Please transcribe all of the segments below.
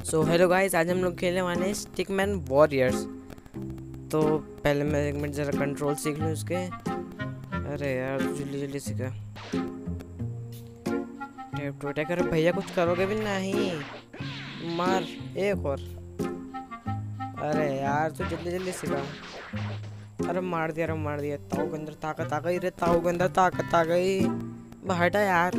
So hello guys, आज हम लोग खेलने वाले हैं स्टिकमैन वॉरियर्स। तो पहले मैं एक मिनट ज़रा कंट्रोल सीख लूँ उसके। अरे यार जल्दी जल्दी सीखा। Tap to attack. अरे भैया कुछ करोगे भी नहीं, मार एक और। अरे यार तू जल्दी जल्दी सीखा। अरे मार दिया ताऊ के अंदर ताकत आ गई रे, ताऊ के अंदर ताकत आ गई। हटा यार।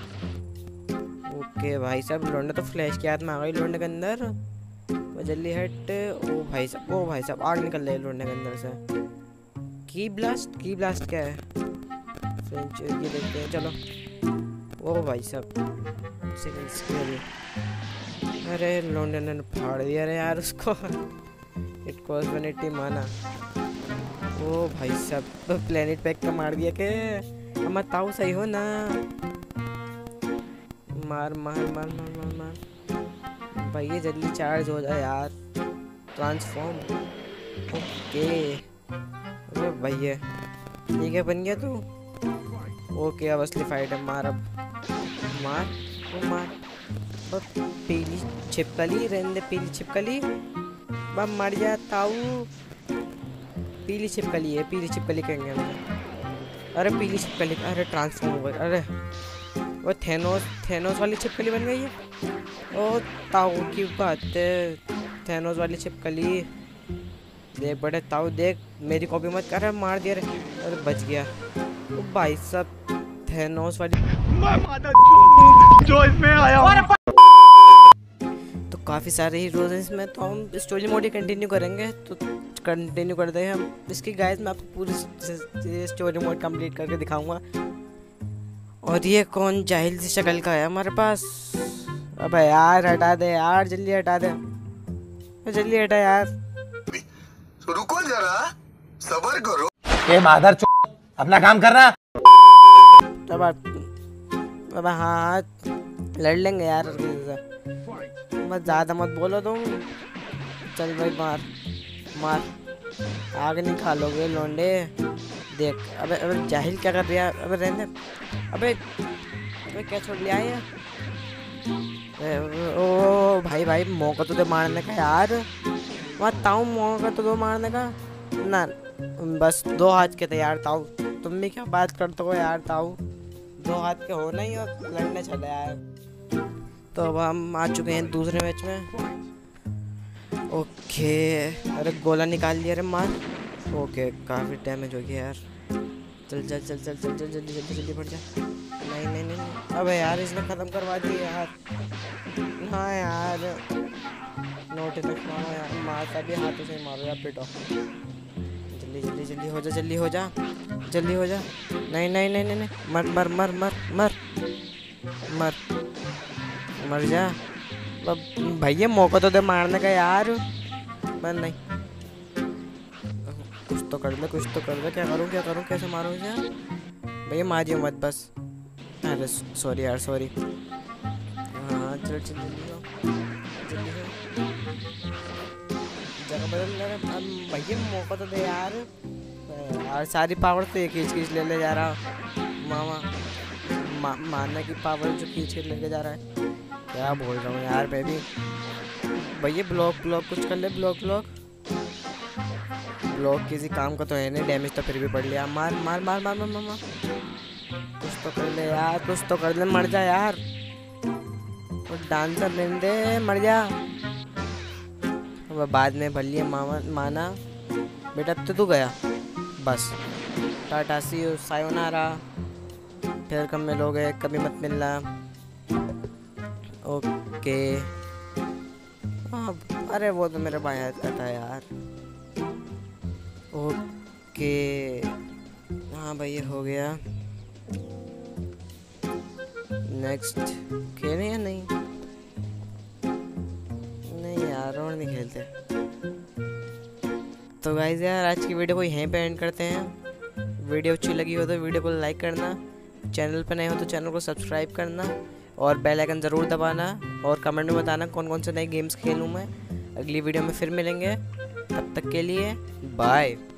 ओके भाई साहब, लोंडे तो फ्लैश की आत्मा आ गई लोंडे के अंदर। वो जल्दी हट। ओ भाई साहब आग निकल रही है लोंडे के अंदर से। की ब्लास्ट क्या है? ये देखते हैं चलो। ओ भाई साहब सेकंड स्किल। अरे लोंडे ने फाड़ दिया रे यार उसको। इट कॉस्ट 180 माना। ओ भाई साहब प्लेनेट पैक का मार दिया के। अब ताऊ सही हो ना। मार भैया जल्दी चार्ज हो जाए यार। ट्रांसफॉर्म। ओके अरे भैया ठीक है, बन गया तू। ओके अब असली फाइट है। मार अब मार पीली छिपकली रहने, पीली छिपकली बम मर जा ताऊ। पीली छिपकली कहेंगे हम। अरे पीली छिपकली, अरे ट्रांसफॉर्म हो गई। अरे वो थेनोस वाली छिपकली बन गई है। ओ ताऊ की बात है, थेनोस वाली छिपकली। देख बड़े ताऊ देख, मेरी कॉपी मत कर। मार दिया रे। अरे बच गया। ओ भाई साहब थेनोस वाली जो इसमें आया। तो काफ़ी सारे हीरोज हैं इसमें, तो हम स्टोरी मोड ही कंटिन्यू करेंगे। तो कंटिन्यू करते हैं हम इसकी। गाइस मैं आपको पूरी स्टोरी मोड कंप्लीट करके दिखाऊंगा। और ये कौन जाहिल सी शक्ल का है हमारे पास? अबे यार हटा दे यार, जल्दी हटा दे, जल्दी हटा यार। रुको जरा सब्र करो। ये मादर अपना काम कर रहा। अब हाँ लड़ लेंगे यार, बस ज़्यादा मत बोलो तुम। चल भाई मार आग नहीं खा लोगे लोंडे। देख अबे जाहिल क्या कर रहा है? अबे रहने। अबे क्या छोड़ लिया है? ओ भाई मौका तो दे मारने का यार। वहाँ ताऊ मौका तो दो मारने का ना। बस 2 हाथ के थे यार ताऊ। तुम भी क्या बात करते हो यार ताऊ? 2 हाथ के हो नहीं और लड़ने चले आए। तो अब हम आ चुके हैं दूसरे मैच में। ओके अरे गोला निकाल लिया रे, मार। ओके काफ़ी डैमेज हो गया यार। चल जल्दी बढ़ जा। नहीं अबे यार इसने ख़त्म करवा दिया यार। हाँ यार नोट तक मारो यार, मारता भी हाथों से मारो यार पिटो। जल्दी हो जा। नहीं मर जा। भैया मौका तो दे मारने का यार। मैं नहीं, कुछ तो कर दे। क्या करूँ कैसे मारूँ यार? भैया मारियो मत बस। अरे सॉरी यार सॉरी। हाँ चल जल्दी हो। जगह बदल ले भैया, मौका तो दे यार। सारी पावर तो एक खींच ले जा रहा मामा। मारने की पावर जो खींच लेके जा रहा है। क्या बोल रहा हूँ यार बेबी। भैया ब्लॉक कुछ कर ले। ब्लॉक किसी काम का तो है नहीं, डैमेज तो फिर भी पड़ लिया। मार कुछ तो कर ले, मर जा यार। और डांसर लेने दे, मर जा। अब बाद में भर लिया माना बेटा। अब तो तू गया बस। Tata see you sayonara. फिर कब मिलोगे, कभी मत मिलना। ओके अरे वो तो मेरे भाई था यार। ओके हाँ भाई ये हो गया। नेक्स्ट खेलें या नहीं यार, और नहीं खेलते। तो गाइस यार आज की वीडियो को यहीं पे एंड करते हैं। वीडियो अच्छी लगी हो तो वीडियो को लाइक करना, चैनल पे नए हो तो चैनल को सब्सक्राइब करना और बेल आइकन ज़रूर दबाना। और कमेंट में बताना कौन से नए गेम्स खेलूँ मैं। अगली वीडियो में फिर मिलेंगे, तब तक के लिए बाय।